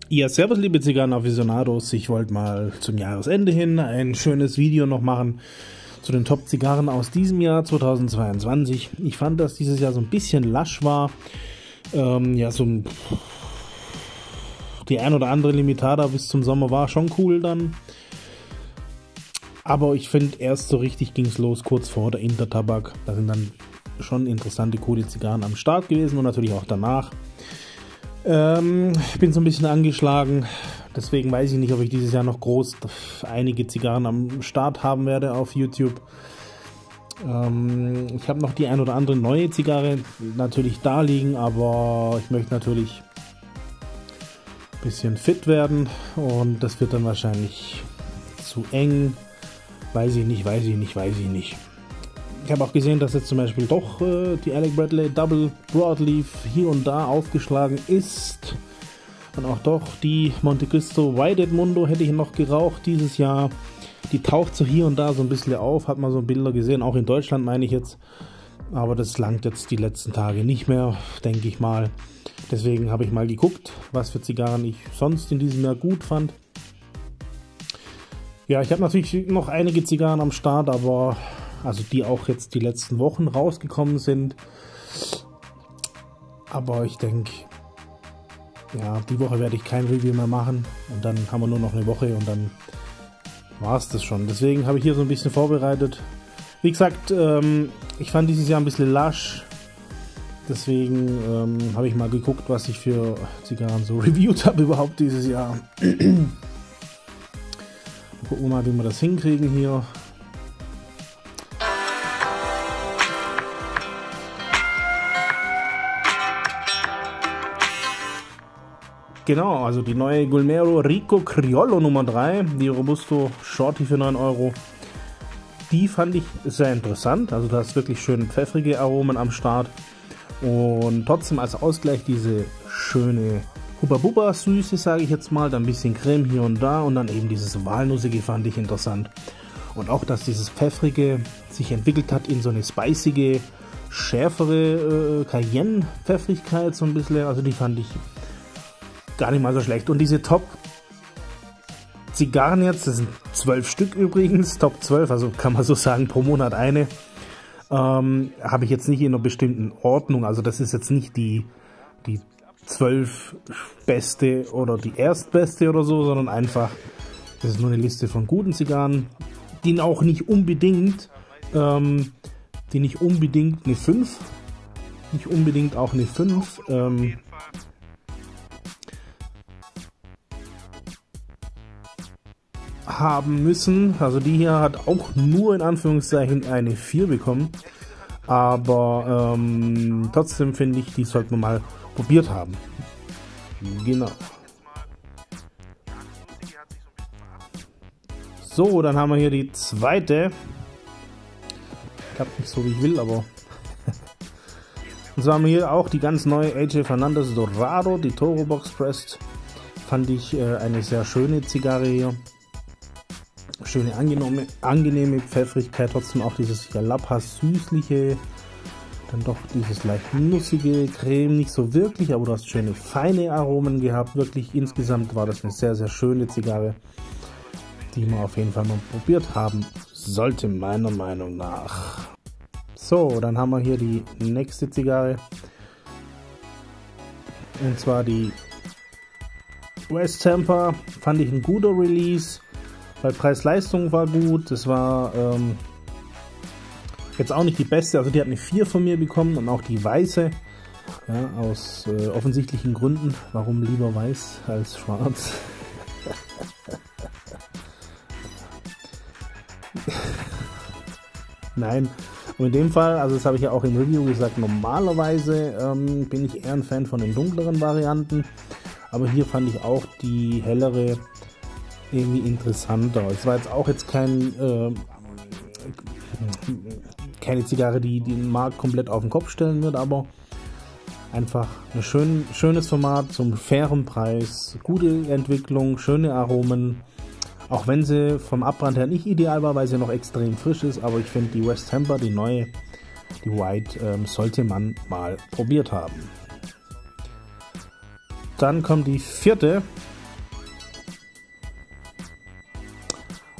Ja, servus liebe Zigarren-Aficionados, ich wollte mal zum Jahresende hin ein schönes Video noch machen zu den Top-Zigarren aus diesem Jahr 2022. Ich fand, dass dieses Jahr so ein bisschen lasch war, ja, so die ein oder andere Limitada bis zum Sommer war schon cool dann. Aber ich finde, erst so richtig ging es los kurz vor der Intertabak. Da sind dann schon interessante, coole Zigarren am Start gewesen und natürlich auch danach. Ich bin so ein bisschen angeschlagen, deswegen weiß ich nicht, ob ich dieses Jahr noch groß einige Zigarren am Start haben werde auf YouTube. Ich habe noch die ein oder andere neue Zigarre natürlich da liegen, aber ich möchte natürlich ein bisschen fit werden und das wird dann wahrscheinlich zu eng. Weiß ich nicht. Ich habe auch gesehen, dass jetzt zum Beispiel doch die Alec Bradley Double Broadleaf hier und da aufgeschlagen ist. Und auch doch die Monte Cristo White Edmundo hätte ich noch geraucht dieses Jahr. Die taucht so hier und da so ein bisschen auf, hat man so Bilder gesehen, auch in Deutschland meine ich jetzt. Aber das langt jetzt die letzten Tage nicht mehr, denke ich mal. Deswegen habe ich mal geguckt, was für Zigarren ich sonst in diesem Jahr gut fand. Ja, ich habe natürlich noch einige Zigarren am Start, aber also die auch jetzt die letzten Wochen rausgekommen sind. Aber ich denke, ja, die Woche werde ich kein Review mehr machen. Und dann haben wir nur noch eine Woche und dann war es das schon. Deswegen habe ich hier so ein bisschen vorbereitet. Wie gesagt, ich fand dieses Jahr ein bisschen lasch. Deswegen habe ich mal geguckt, was ich für Zigarren so reviewed habe überhaupt dieses Jahr. Gucken wir mal, wie wir das hinkriegen hier. Genau, also die neue Gulmero Rico Criollo Nummer 3, die Robusto Shorty für 9 €. Die fand ich sehr interessant, also da ist wirklich schön pfeffrige Aromen am Start. Und trotzdem als Ausgleich diese schöne Hubba-Bubba-Süße, sage ich jetzt mal, dann ein bisschen Creme hier und da und dann eben dieses Walnussige fand ich interessant. Und auch, dass dieses Pfeffrige sich entwickelt hat in so eine spicige, schärfere Cayenne-Pfeffrigkeit so ein bisschen, also die fand ich gar nicht mal so schlecht. Und diese Top-Zigarren jetzt, das sind 12 Stück übrigens, Top 12, also kann man so sagen, pro Monat eine, habe ich jetzt nicht in einer bestimmten Ordnung, also das ist jetzt nicht die 12 beste oder die erstbeste oder so, sondern einfach, das ist nur eine Liste von guten Zigarren, die auch nicht unbedingt, eine 5, nicht unbedingt auch eine 5, haben müssen. Also die hier hat auch nur in Anführungszeichen eine 4 bekommen, aber trotzdem finde ich, die sollte man mal probiert haben. Genau. So, dann haben wir hier die zweite. Klappt nicht so wie ich will, aber und so haben wir hier auch die ganz neue AJ Fernandez Dorado, die Toro Box Pressed. Fand ich eine sehr schöne Zigarre hier. Schöne, angenehme Pfeffrigkeit, trotzdem auch dieses Jalapas süßliche, dann doch dieses leicht nussige, Creme, nicht so wirklich, aber du hast schöne feine Aromen gehabt, wirklich insgesamt war das eine sehr, sehr schöne Zigarre, die man auf jeden Fall mal probiert haben sollte, meiner Meinung nach. So, dann haben wir hier die nächste Zigarre, und zwar die West Tampa, fand ich ein guter Release. Weil Preis-Leistung war gut, das war jetzt auch nicht die beste, also die hat eine 4 von mir bekommen und auch die weiße, ja, aus offensichtlichen Gründen, warum lieber weiß als schwarz. Nein, und in dem Fall, also das habe ich ja auch im Review gesagt, normalerweise bin ich eher ein Fan von den dunkleren Varianten, aber hier fand ich auch die hellere irgendwie interessanter. Es war jetzt auch jetzt keine Zigarre, die den Markt komplett auf den Kopf stellen wird, aber einfach ein schönes Format zum fairen Preis, gute Entwicklung, schöne Aromen, auch wenn sie vom Abbrand her nicht ideal war, weil sie noch extrem frisch ist, aber ich finde die West Tampa, die neue, die White, sollte man mal probiert haben. Dann kommt die vierte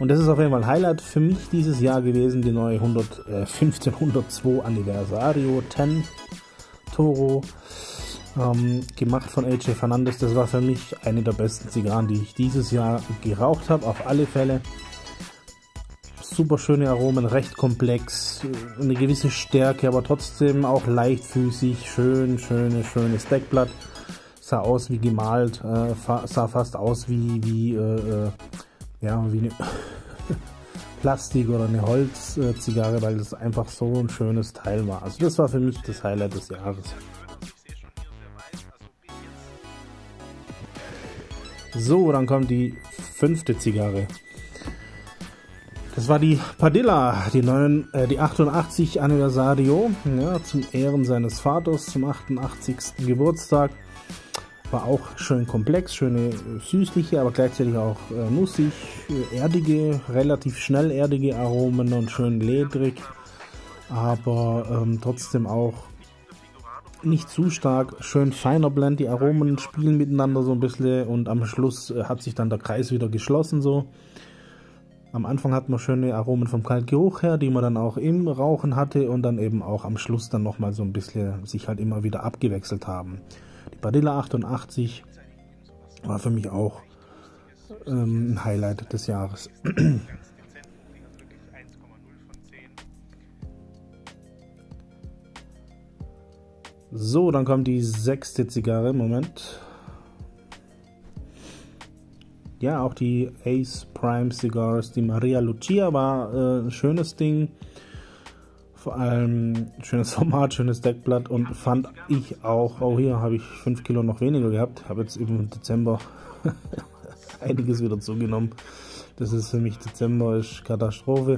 Und das ist auf jeden Fall ein Highlight für mich dieses Jahr gewesen, die neue 1502 Anniversario 10 Toro, gemacht von AJ Fernandez. Das war für mich eine der besten Zigarren, die ich dieses Jahr geraucht habe, auf alle Fälle. Super schöne Aromen, recht komplex, eine gewisse Stärke, aber trotzdem auch leichtfüßig, schönes Deckblatt. Sah aus wie gemalt, sah fast aus wie eine Plastik oder eine Holzzigarre, weil das einfach so ein schönes Teil war. Also das war für mich das Highlight des Jahres. So, dann kommt die 5. Zigarre. Das war die Padilla, die 88 Anniversario, ja, zum Ehren seines Vaters, zum 88. Geburtstag. War auch schön komplex, schöne süßliche, aber gleichzeitig auch nussig, erdige, relativ schnell erdige Aromen und schön ledrig, aber trotzdem auch nicht zu stark, schön feiner Blend, die Aromen spielen miteinander so ein bisschen und am Schluss hat sich dann der Kreis wieder geschlossen so. Am Anfang hat man schöne Aromen vom Kaltgeruch her, die man dann auch im Rauchen hatte und dann eben auch am Schluss dann nochmal so ein bisschen sich halt immer wieder abgewechselt haben. Die Padilla 88 war für mich auch ein Highlight des Jahres. So, dann kommt die 6. Zigarre, Moment. Ja, auch die Ace Prime Cigars, die Maria Lucia war ein schönes Ding. Vor allem schönes Format, schönes Deckblatt und fand ich auch, hier habe ich 5 Kilo noch weniger gehabt. Habe jetzt im Dezember einiges wieder zugenommen. Das ist für mich, Dezember ist Katastrophe.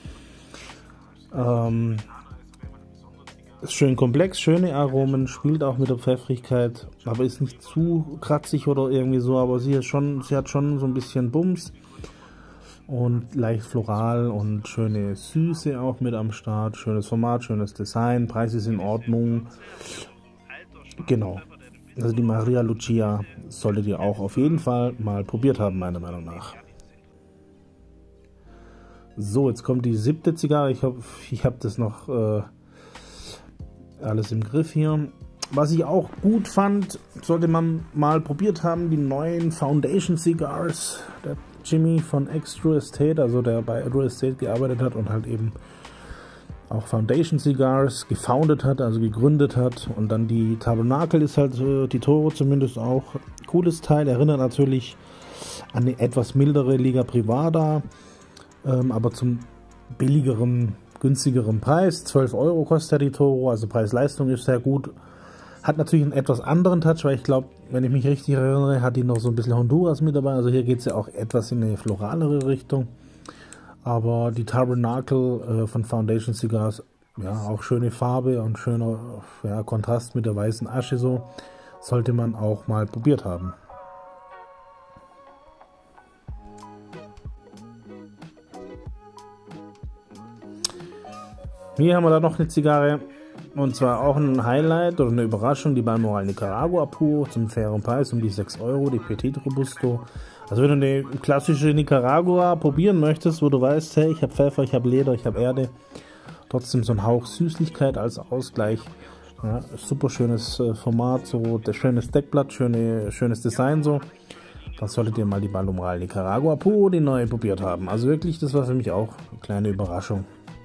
Ist schön komplex, schöne Aromen, spielt auch mit der Pfeffrigkeit, aber ist nicht zu kratzig oder irgendwie so, aber sie hat schon so ein bisschen Bums und leicht floral und schöne Süße auch mit am Start, schönes Format, schönes Design, Preis ist in Ordnung. Genau, also die Maria Lucia solltet ihr auch auf jeden Fall mal probiert haben, meiner Meinung nach. So, jetzt kommt die 7. Zigarre, ich hab das noch alles im Griff hier. Was ich auch gut fand, sollte man mal probiert haben, die neuen Foundation Cigars. Der Jimmy von Extra Estate, also der bei Extra Estate gearbeitet hat und halt eben auch Foundation Cigars gefoundet hat, also gegründet hat. Und dann die Tabernacle ist halt die Toro zumindest auch cooles Teil. Erinnert natürlich an eine etwas mildere Liga Privada, aber zum billigeren, günstigeren Preis. 12 Euro kostet die Toro, also Preis-Leistung ist sehr gut. Hat natürlich einen etwas anderen Touch, weil ich glaube, wenn ich mich richtig erinnere, hat die noch so ein bisschen Honduras mit dabei. Also hier geht es ja auch etwas in eine floralere Richtung. Aber die Tabernacle von Foundation Cigars, ja, auch schöne Farbe und schöner Kontrast mit der weißen Asche so. Sollte man auch mal probiert haben. Hier haben wir da noch eine Zigarre, und zwar auch ein Highlight oder eine Überraschung, die Balmoral Nicaragua Puro zum fairen Preis um die 6 Euro, die Petit Robusto. Also wenn du eine klassische Nicaragua probieren möchtest, wo du weißt, hey, ich habe Pfeffer, ich habe Leder, ich habe Erde, trotzdem so ein Hauch Süßlichkeit als Ausgleich. Ja, super schönes Format, so schönes Deckblatt, schönes Design so. Dann solltet ihr mal die Balmoral Nicaragua Puro, die neue, probiert haben. Also wirklich, das war für mich auch eine kleine Überraschung.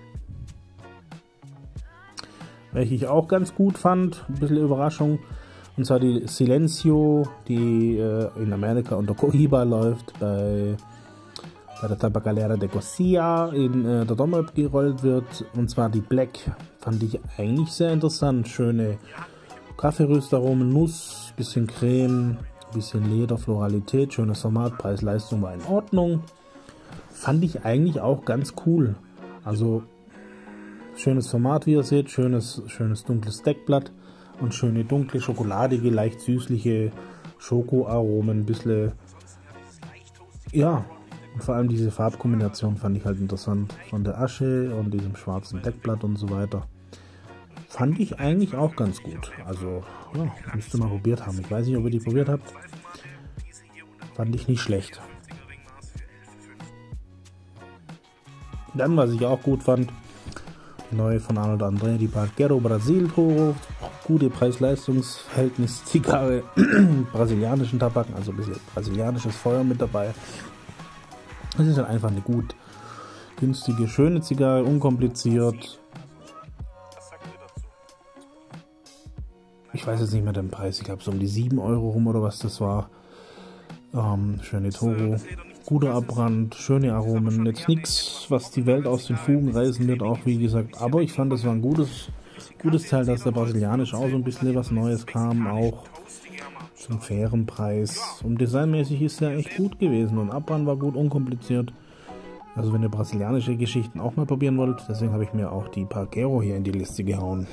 Welche ich auch ganz gut fand, ein bisschen Überraschung, und zwar die Silencio, die in Amerika unter Cohiba läuft, bei der Tabacalera de Garcia in der Domrep gerollt wird, und zwar die Black. Fand ich eigentlich sehr interessant, schöne Kaffeeröstaromen, Nuss, bisschen Creme, bisschen Leder, Floralität, schönes Format, Preis-Leistung war in Ordnung. Fand ich eigentlich auch ganz cool, also schönes Format, wie ihr seht, schönes dunkles Deckblatt und schöne dunkle, schokoladige, leicht süßliche Schokoaromen, ein bisschen, ja, und vor allem diese Farbkombination fand ich halt interessant, von der Asche und diesem schwarzen Deckblatt und so weiter. Fand ich eigentlich auch ganz gut, also ja, müsst ihr mal probiert haben. Ich weiß nicht, ob ihr die probiert habt, fand ich nicht schlecht. Dann, was ich auch gut fand, die neue von Arnold André, die Pagero Brasil Toro, gute Preis-Leistungs-Verhältnis, Zigarre, brasilianischen Tabak, also ein bisschen brasilianisches Feuer mit dabei. Das ist halt einfach eine gut günstige, schöne Zigarre, unkompliziert. Ich weiß jetzt nicht mehr den Preis, ich glaube so um die 7 Euro rum oder was das war. Schöne Toro, guter Abbrand, schöne Aromen, jetzt nichts, was die Welt aus den Fugen reißen wird, auch wie gesagt, aber ich fand, das war ein gutes Teil, dass der brasilianisch auch so ein bisschen was Neues kam, auch zum fairen Preis. Und designmäßig ist er echt gut gewesen und Abbrand war gut, unkompliziert. Also wenn ihr brasilianische Geschichten auch mal probieren wollt, deswegen habe ich mir auch die Pagero hier in die Liste gehauen.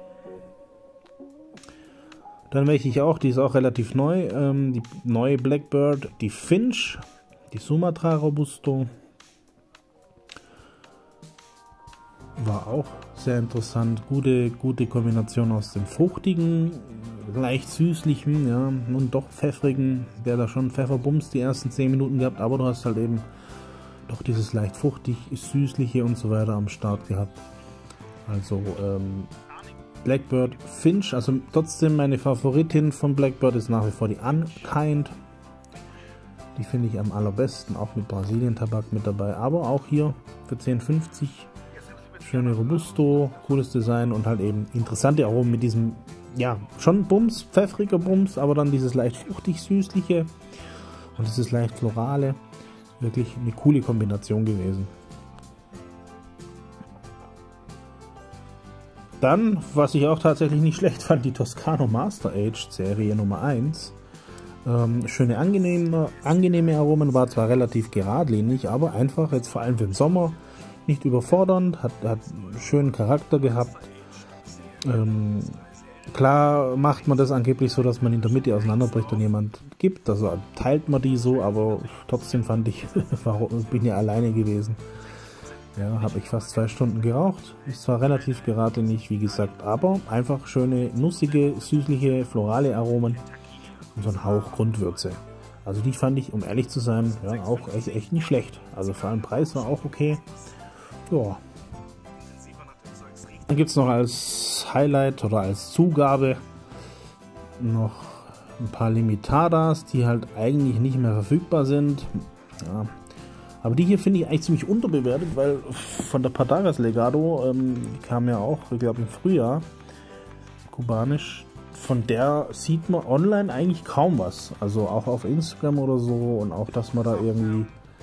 Dann welche ich auch, die ist auch relativ neu, die neue Blackbird, die Finch, die Sumatra Robusto. War auch sehr interessant, gute Kombination aus dem fruchtigen, leicht süßlichen, ja, und doch pfeffrigen, der da schon Pfefferbums die ersten 10 Minuten gehabt, aber du hast halt eben doch dieses leicht fruchtig, süßliche und so weiter am Start gehabt. Also Blackbird Finch, also trotzdem meine Favoritin von Blackbird ist nach wie vor die Unkind. Die finde ich am allerbesten, auch mit Brasilien-Tabak mit dabei, aber auch hier für 10,50 schöne Robusto, cooles Design und halt eben interessante Aromen mit diesem, ja, schon Bums, pfeffriger Bums, aber dann dieses leicht fruchtig-süßliche und dieses leicht florale. Wirklich eine coole Kombination gewesen. Dann, was ich auch tatsächlich nicht schlecht fand, die Toscano Master Aged Serie Nummer 1. Schöne, angenehme Aromen, war zwar relativ geradlinig, aber einfach jetzt vor allem für den Sommer nicht überfordernd, hat einen schönen Charakter gehabt. Klar macht man das angeblich so, dass man in der Mitte auseinanderbricht und jemand gibt, also teilt man die so, aber trotzdem fand ich, bin ja alleine gewesen. Ja, habe ich fast 2 Stunden geraucht. Ist zwar relativ geradlinig, wie gesagt, aber einfach schöne, nussige, süßliche, florale Aromen und so ein Hauch Grundwürze. Also die fand ich, um ehrlich zu sein, ja, auch echt nicht schlecht. Also vor allem Preis war auch okay. Ja. Dann gibt es noch als Highlight oder als Zugabe noch ein paar Limitadas, die halt eigentlich nicht mehr verfügbar sind. Ja. Aber die hier finde ich eigentlich ziemlich unterbewertet, weil von der Patagas Legado, die kam ja auch, ich glaube im Frühjahr, kubanisch, von der sieht man online eigentlich kaum was. Also auch auf Instagram oder so und auch, dass man da irgendwie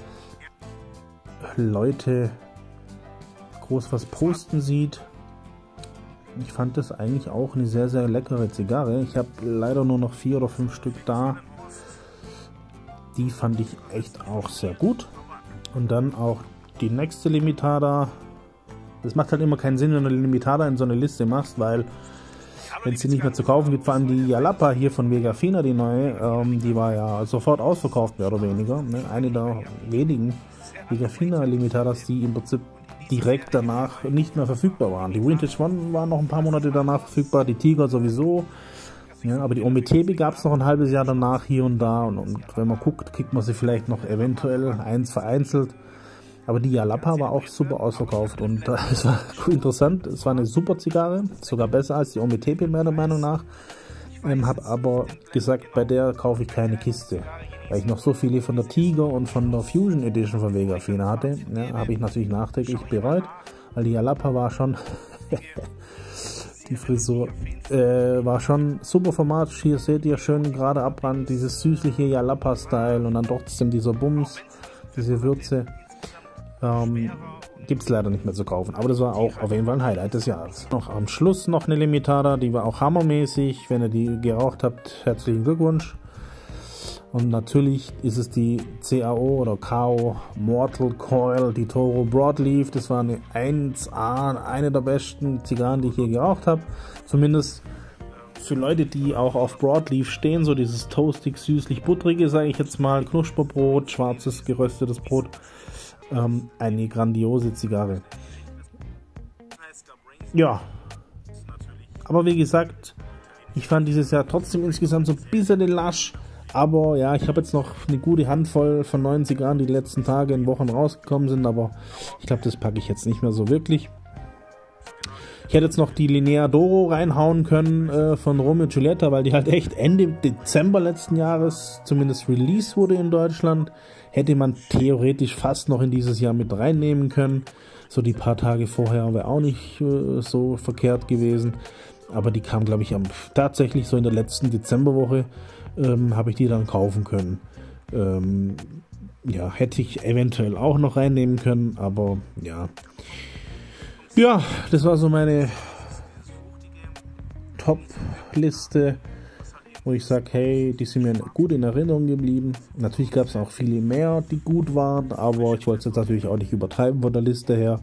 Leute groß was posten sieht. Ich fand das eigentlich auch eine sehr, sehr leckere Zigarre. Ich habe leider nur noch 4 oder 5 Stück da. Die fand ich echt auch sehr gut. Und dann auch die nächste Limitada. Das macht halt immer keinen Sinn, wenn du eine Limitada in so eine Liste machst, weil wenn es die nicht mehr zu kaufen gibt, vor allem die Jalapa hier von Vegafina, die neue, die war ja sofort ausverkauft, mehr oder weniger. Ne? Eine der wenigen Vegafina Limitadas, die im Prinzip direkt danach nicht mehr verfügbar waren. Die Vintage One war noch ein paar Monate danach verfügbar, die Tiger sowieso. Ja, aber die Ometebe gab es noch ein halbes Jahr danach hier und da. Und wenn man guckt, kriegt man sie vielleicht noch eventuell eins vereinzelt. Aber die Jalapa war auch super ausverkauft und es war interessant. Es war eine super Zigarre, sogar besser als die Ometebe meiner Meinung nach. Habe aber gesagt, bei der kaufe ich keine Kiste. Weil ich noch so viele von der Tiger und von der Fusion Edition von Vegafina hatte, ja, habe ich natürlich nachträglich bereut, weil die Jalapa war schon, die Frisur war schon super Format. Hier seht ihr schön gerade Abbrand, dieses süßliche Jalapa-Style und dann trotzdem dieser Bums, diese Würze. Gibt es leider nicht mehr zu kaufen, aber das war auch auf jeden Fall ein Highlight des Jahres. Noch am Schluss noch eine Limitada, die war auch hammermäßig. Wenn ihr die geraucht habt, herzlichen Glückwunsch. Und natürlich ist es die CAO oder KO Mortal Coil, die Toro Broadleaf. Das war eine 1A, eine der besten Zigarren, die ich je geraucht habe. Zumindest für Leute, die auch auf Broadleaf stehen, so dieses toastig, süßlich, buttrige, sage ich jetzt mal, Knusperbrot, schwarzes, geröstetes Brot. Eine grandiose Zigarre. Ja, aber wie gesagt, ich fand dieses Jahr trotzdem insgesamt so ein bisschen lasch. Aber ja, ich habe jetzt noch eine gute Handvoll von neuen Zigarren, die letzten Tage in Wochen rausgekommen sind, aber ich glaube, das packe ich jetzt nicht mehr so wirklich. Ich hätte jetzt noch die Linea Doro reinhauen können von Romeo Giulietta, weil die halt echt Ende Dezember letzten Jahres zumindest released wurde in Deutschland. Hätte man theoretisch fast noch in dieses Jahr mit reinnehmen können. So die paar Tage vorher wäre auch nicht so verkehrt gewesen. Aber die kam, glaube ich, tatsächlich so in der letzten Dezemberwoche habe ich die dann kaufen können. Ja, hätte ich eventuell auch noch reinnehmen können, aber ja. Ja, das war so meine Top-Liste, wo ich sage, hey, die sind mir gut in Erinnerung geblieben. Natürlich gab es auch viele mehr, die gut waren, aber ich wollte es jetzt natürlich auch nicht übertreiben von der Liste her.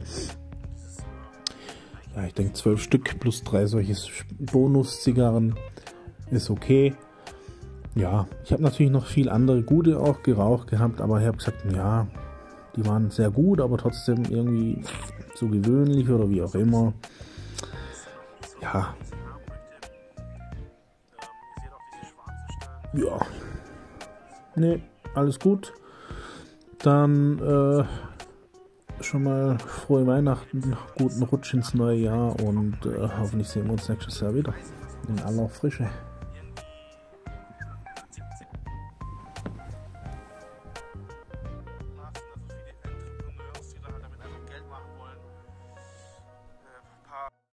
Ja, ich denke 12 Stück plus 3 solche Bonus-Zigarren ist okay. Ja, ich habe natürlich noch viel andere gute auch geraucht gehabt, aber ich habe gesagt, ja, die waren sehr gut, aber trotzdem irgendwie so gewöhnlich oder wie auch immer. Ja. Ja. Ne, alles gut. Dann schon mal frohe Weihnachten, guten Rutsch ins neue Jahr und hoffentlich sehen wir uns nächstes Jahr wieder in aller Frische.